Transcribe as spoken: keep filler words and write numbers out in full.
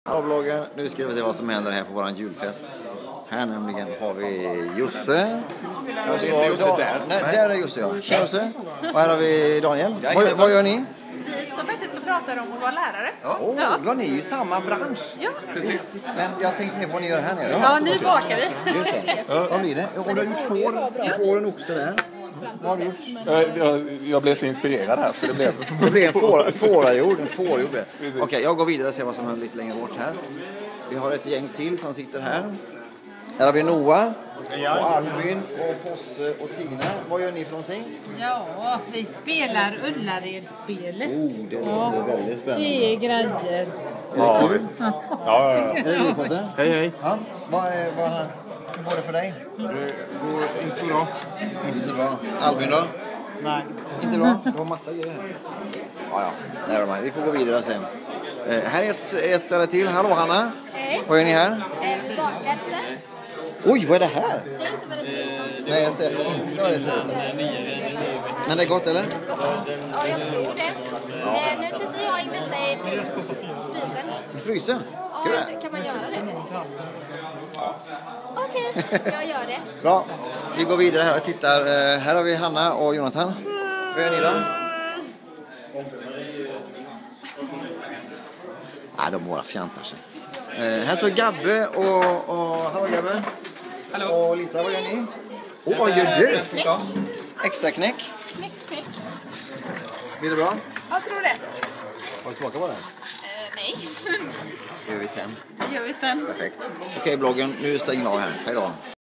Hallå bloggen, nu ska vi se vad som händer här på våran julfest. Här nämligen har vi Josse. Och så är Josse där. Nej, där är Josse, ja. Tja Josse. Och här har vi Daniel. Vad, vad gör ni? Vi står faktiskt och pratar om att vara lärare. Ja, oh, ja. ja ni är ju samma bransch. Ja, precis. Men jag tänkte mer på vad ni gör här nere. Ja, nu bakar vi. Just det. Ja. Vad blir det? Och du har gjort får. Du får en oxe där. Vad har du gjort? Jag, jag, jag blev så inspirerad här så det blev... Det blev en får, fårajord. En fårjord. Okej, okay, jag går vidare och ser vad som händer lite längre bort här. Vi har ett gäng till som sitter här. Här har vi Noah, och Albin, och Posse och Tina. Vad gör ni för någonting? Ja, vi spelar Ullared-spelet. Oh, det låter ja. väldigt spännande. Det är grejer. Ja, visst. Ja, ja, ja. Är det du, Posse? Hej, hej. Ja, vad, är, vad, hur går det för dig? Det går inte så bra. Inte så bra. Albin då? Nej. Inte bra? Du har massa grejer här. Ja, ja. Nej, de här. Vi får gå vidare sen. Eh, här är ett, ett ställe till. Hallå, Hanna. Hej. Vad gör ni här? Eh, vi bakar lite. Oj, vad är det här? Säg inte vad det ser ut som. Nej, jag ser inte vad det ser ut som. Men det är gott, eller? Ja, jag tror det. Eh, nu sätter jag in detta i frysen. I frysen? Ja, kan man göra det? Okej, okay, jag gör det. Bra. Vi går vidare här och tittar. Eh, här har vi Hanna och Jonathan. Vad gör ni då? Nej, de bara fjantar sig. Eh, här står Gabbe och, och... Hallå Gabbe. Hallå. Och Lisa, vad gör ni? Och vad gör du? Extra knäck. Knäck, knäck. Blir det bra? Jag tror det. Har du smakat på det? Eh, nej. Det gör vi sen. Det gör vi sen. Perfekt. Okej, bloggen. Nu stänger vi av här. Hej då.